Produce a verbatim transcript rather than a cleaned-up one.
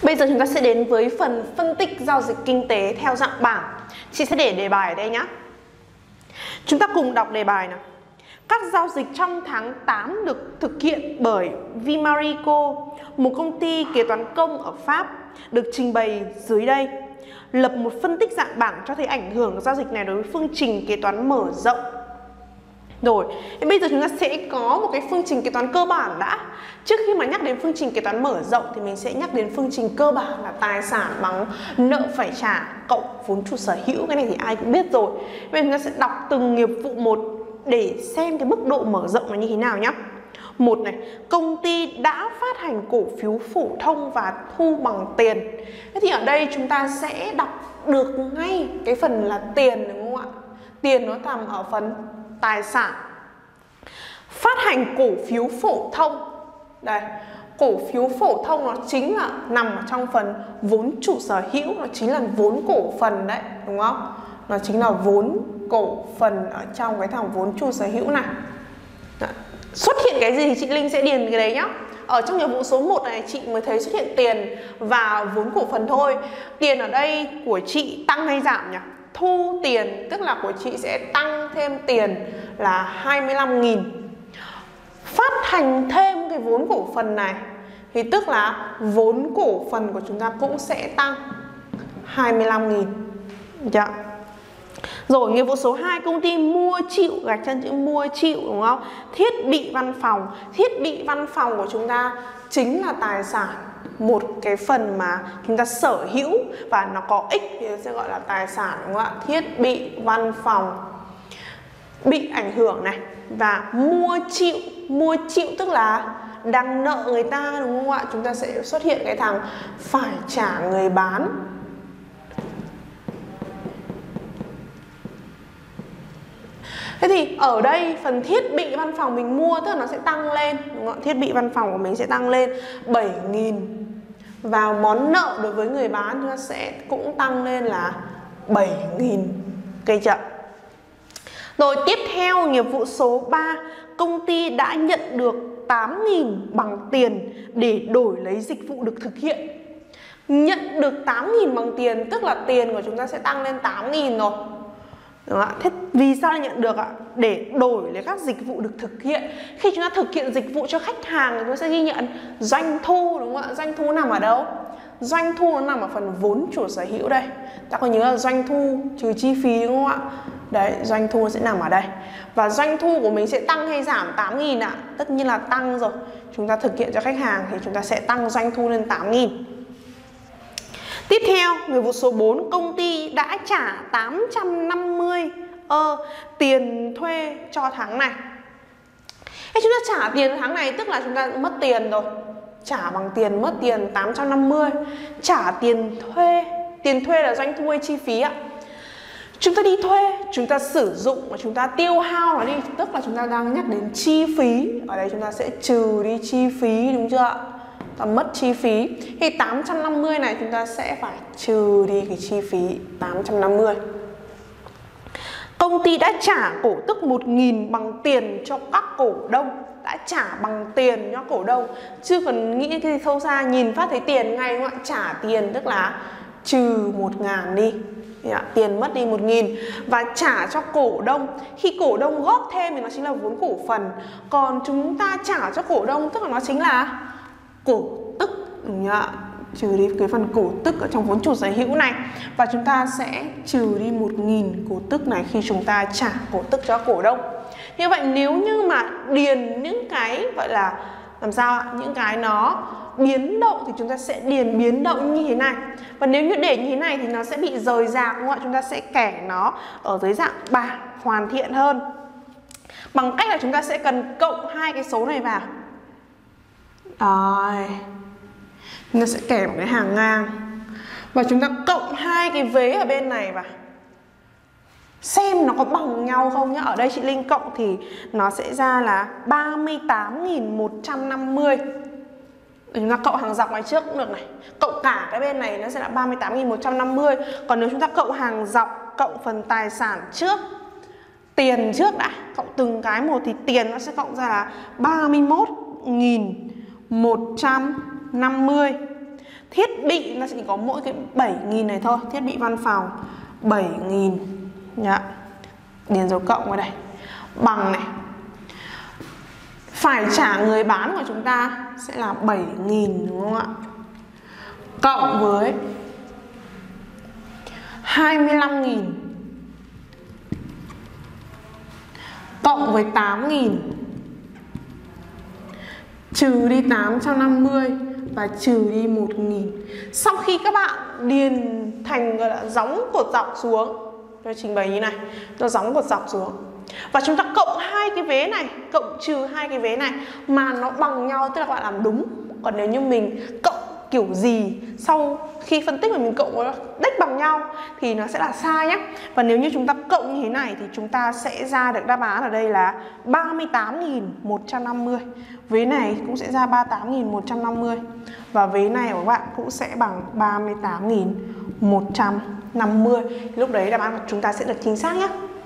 Bây giờ chúng ta sẽ đến với phần phân tích giao dịch kinh tế theo dạng bảng. Chị sẽ để đề bài ở đây nhé. Chúng ta cùng đọc đề bài nào. Các giao dịch trong tháng tám được thực hiện bởi Vimarico, một công ty kế toán công ở Pháp, được trình bày dưới đây. Lập một phân tích dạng bảng cho thấy ảnh hưởng của giao dịch này đối với phương trình kế toán mở rộng. Rồi, thì bây giờ chúng ta sẽ có một cái phương trình kế toán cơ bản đã. Trước khi mà nhắc đến phương trình kế toán mở rộng thì mình sẽ nhắc đến phương trình cơ bản là tài sản bằng nợ phải trả cộng vốn chủ sở hữu. Cái này thì ai cũng biết rồi. Bây giờ chúng ta sẽ đọc từng nghiệp vụ một để xem cái mức độ mở rộng là như thế nào nhé. Một này, công ty đã phát hành cổ phiếu phổ thông và thu bằng tiền. Thế thì ở đây chúng ta sẽ đọc được ngay cái phần là tiền, đúng không ạ? Tiền nó nằm ở phần tài sản. Phát hành cổ phiếu phổ thông. Đây, cổ phiếu phổ thông nó chính là nằm ở trong phần vốn chủ sở hữu, nó chính là vốn cổ phần đấy, đúng không? Nó chính là vốn cổ phần ở trong cái thằng vốn chủ sở hữu này. Đấy. Xuất hiện cái gì thì chị Linh sẽ điền cái đấy nhá. Ở trong nghiệp vụ số một này chị mới thấy xuất hiện tiền và vốn cổ phần thôi. Tiền ở đây của chị tăng hay giảm nhỉ? Thu tiền, tức là của chị sẽ tăng thêm tiền là hai mươi lăm nghìn. Phát hành thêm cái vốn cổ phần này thì tức là vốn cổ phần của chúng ta cũng sẽ tăng hai mươi lăm nghìn. Dạ. Rồi, nghiệp vụ số hai, công ty mua chịu, gạch chân chữ mua chịu, đúng không? Thiết bị văn phòng. Thiết bị văn phòng của chúng ta chính là tài sản, một cái phần mà chúng ta sở hữu và nó có ích thì sẽ gọi là tài sản, đúng không ạ? Thiết bị văn phòng bị ảnh hưởng này. Và mua chịu, mua chịu tức là đang nợ người ta, đúng không ạ? Chúng ta sẽ xuất hiện cái thằng phải trả người bán. Thế thì ở đây phần thiết bị văn phòng mình mua tức là nó sẽ tăng lên, đúng không? Thiết bị văn phòng của mình sẽ tăng lên bảy nghìn. Và món nợ đối với người bán chúng ta sẽ cũng tăng lên là bảy nghìn. Cây chậm. Rồi tiếp theo nghiệp vụ số ba, công ty đã nhận được tám nghìn bằng tiền để đổi lấy dịch vụ được thực hiện. Nhận được tám nghìn bằng tiền tức là tiền của chúng ta sẽ tăng lên tám nghìn rồi. Đúng không ạ? Thế vì sao nhận được ạ? Để đổi lấy các dịch vụ được thực hiện. Khi chúng ta thực hiện dịch vụ cho khách hàng thì chúng ta sẽ ghi nhận doanh thu, đúng không ạ? Doanh thu nằm ở đâu? Doanh thu nó nằm ở phần vốn chủ sở hữu đây. Ta có nhớ là doanh thu trừ chi phí, đúng không ạ? Đấy, doanh thu sẽ nằm ở đây. Và doanh thu của mình sẽ tăng hay giảm tám nghìn ạ? Tất nhiên là tăng rồi. Chúng ta thực hiện cho khách hàng thì chúng ta sẽ tăng doanh thu lên tám nghìn. Tiếp theo, nghiệp vụ số bốn, công ty đã trả tám trăm năm mươi ơ tiền thuê cho tháng này. Thế chúng ta trả tiền tháng này tức là chúng ta mất tiền rồi. Trả bằng tiền, mất tiền tám trăm năm mươi. Trả tiền thuê. Tiền thuê là doanh thu hay chi phí ạ? Chúng ta đi thuê, chúng ta sử dụng và chúng ta tiêu hao nó đi, tức là chúng ta đang nhắc đến chi phí. Ở đây chúng ta sẽ trừ đi chi phí, đúng chưa ạ? Ta mất chi phí. Thì tám trăm năm mươi này chúng ta sẽ phải trừ đi cái chi phí tám trăm năm mươi. Công ty đã trả cổ tức một nghìn bằng tiền cho các cổ đông. Đã trả bằng tiền cho cổ đông. Chưa cần nghĩ cái gì sâu xa, nhìn phát thấy tiền ngay, đúng không ạ? Trả tiền tức là trừ một nghìn đi. Tiền mất đi một nghìn. Và trả cho cổ đông. Khi cổ đông góp thêm thì nó chính là vốn cổ phần. Còn chúng ta trả cho cổ đông tức là nó chính là cổ tức, đúng không ạ? Trừ đi cái phần cổ tức ở trong vốn chủ sở hữu này. Và chúng ta sẽ trừ đi một nghìn cổ tức này khi chúng ta trả cổ tức cho cổ đông. Như vậy nếu như mà điền những cái gọi là làm sao ạ? Những cái nó biến động thì chúng ta sẽ điền biến động như thế này. Và nếu như để như thế này thì nó sẽ bị rời rạc, đúng không ạ? Chúng ta sẽ kẻ nó ở dưới dạng bảng hoàn thiện hơn. Bằng cách là chúng ta sẽ cần cộng hai cái số này vào. Rồi. Chúng ta sẽ kẻ một cái hàng ngang. Và chúng ta cộng hai cái vế ở bên này vào. Xem nó có bằng nhau không nhá. Ở đây chị Linh cộng thì nó sẽ ra là ba mươi tám nghìn một trăm năm mươi. Chúng ta cộng hàng dọc này trước cũng được này. Cộng cả cái bên này nó sẽ là ba mươi tám nghìn một trăm năm mươi. Còn nếu chúng ta cộng hàng dọc, cộng phần tài sản trước, tiền trước đã, cộng từng cái một thì tiền nó sẽ cộng ra là ba mươi mốt nghìn một trăm năm mươi. Thiết bị nó sẽ chỉ có mỗi cái bảy nghìn này thôi. Thiết bị văn phòng bảy nghìn nhá. Điền dấu cộng vào đây. Bằng này. Phải trả người bán của chúng ta sẽ là bảy nghìn đúng không ạ? Cộng với hai mươi lăm nghìn cộng với tám nghìn trừ đi tám trăm năm mươi và trừ đi một nghìn. Sau khi các bạn điền thành gọi là gióng cột dọc xuống, tôi trình bày như này, tôi gióng cột dọc xuống và chúng ta cộng hai cái vế này, cộng trừ hai cái vế này mà nó bằng nhau, tức là các bạn làm đúng. Còn nếu như mình cộng kiểu gì sau khi phân tích mà mình cộng nó đếch bằng nhau thì nó sẽ là sai nhé. Và nếu như chúng ta cộng như thế này thì chúng ta sẽ ra được đáp án ở đây là ba mươi tám nghìn một trăm năm mươi. Vế này cũng sẽ ra ba mươi tám nghìn một trăm năm mươi. Và vế này của các bạn cũng sẽ bằng ba mươi tám nghìn một trăm năm mươi. Lúc đấy đáp án của chúng ta sẽ được chính xác nhé.